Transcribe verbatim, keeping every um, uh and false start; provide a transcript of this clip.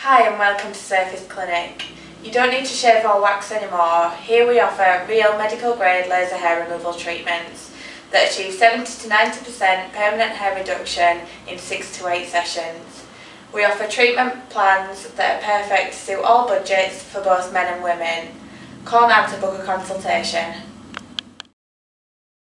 Hi and welcome to Surface Clinic. You don't need to shave or wax anymore. Here we offer real medical grade laser hair removal treatments that achieve seventy to ninety percent permanent hair reduction in six to eight sessions. We offer treatment plans that are perfect to suit all budgets for both men and women. Call now to book a consultation.